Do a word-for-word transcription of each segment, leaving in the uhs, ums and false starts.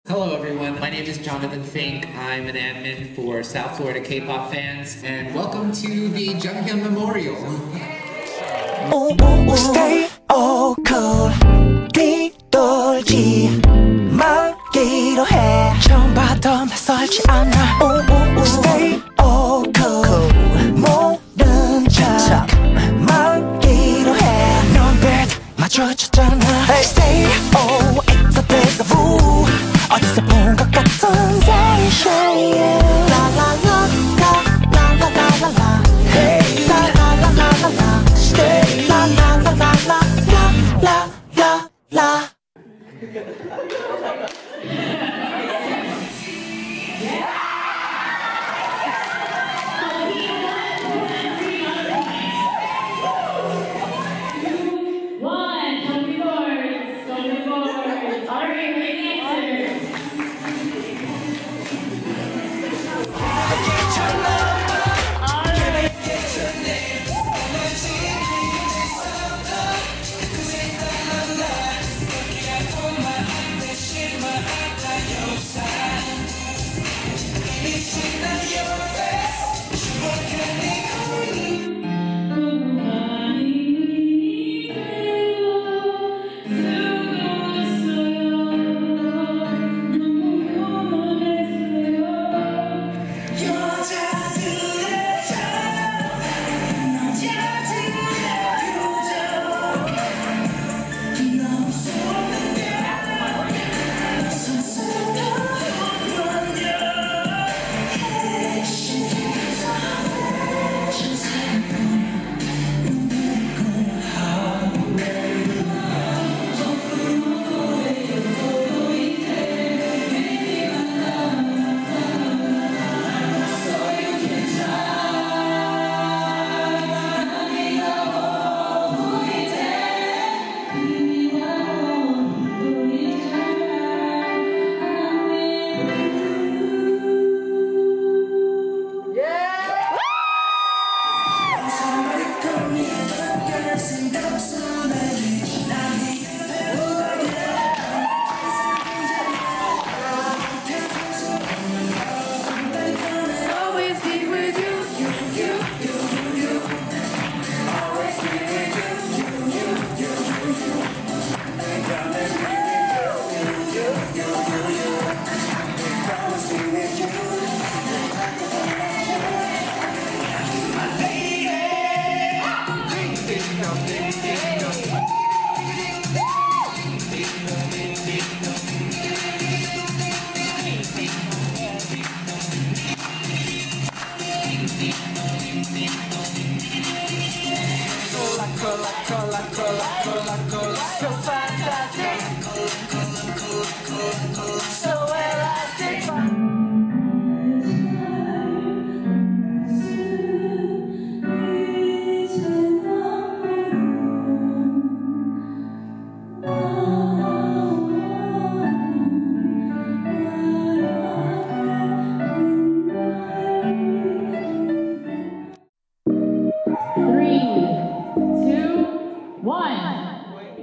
Hello everyone, my name is Jonathan Fink. I'm an admin for South Florida K-pop fans, and welcome to the Jonghyun Memorial. Ooh, ooh, ooh. Stay all cool 뒤돌지 말기로 해 처음 봐도 낯설지 않아 ooh, ooh, ooh. Stay all cool 모른 척 말기로 해넌 빛 마주쳤잖아 hey. Stay all it's a deja vu 어디서 본 것 같은 sensation La la la la la la la la la hey. La la la la la la Stay La la la la la la la la la So fantastic, so elastic. Three, two, one.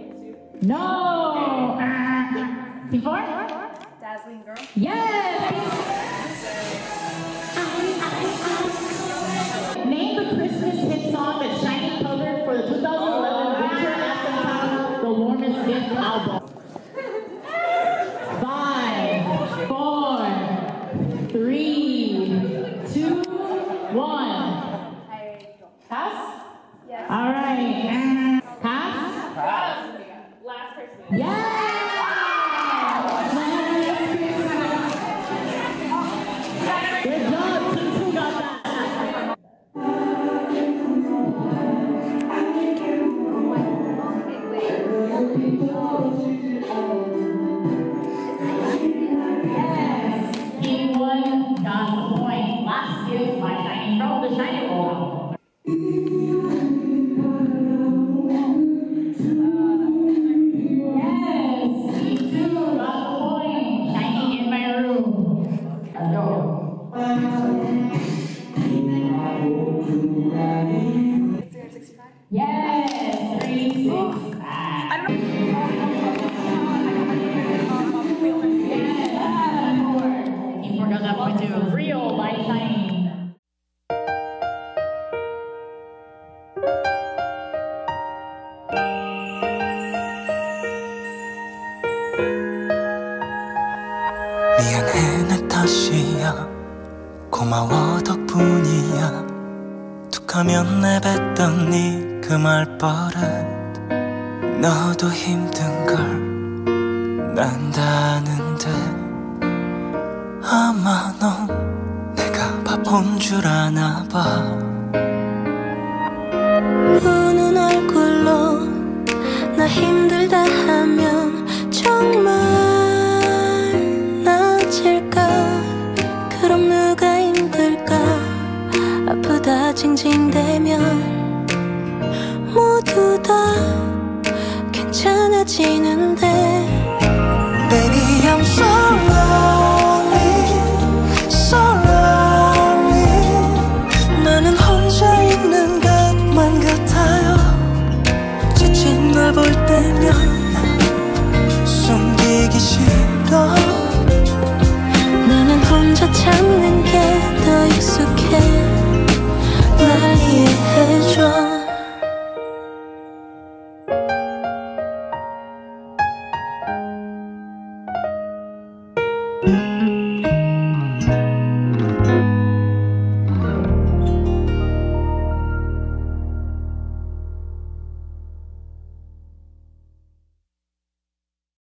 No! Uh, before? Dazzling Girl? Yes! Name the Christmas hit song that Shiny covered for the two thousand eleven Winter Anthem titled The Warmest Gift album. Five, four, three, two, one. Pass? Yes. All right. Pass? Pass. Last Christmas. Yeah! Last Christmas. 미안해 내 탓이야 고마워 덕분이야 툭하면 내뱉던 네 그 말버릇 너도 힘든 걸 난 다 아는데 아마 넌 내가 바본 줄 아나 봐 우는 얼굴로 나 힘들다 하면 정말 나아질까 그럼 누가 힘들까 아프다 징징대면 모두 다 괜찮아지는데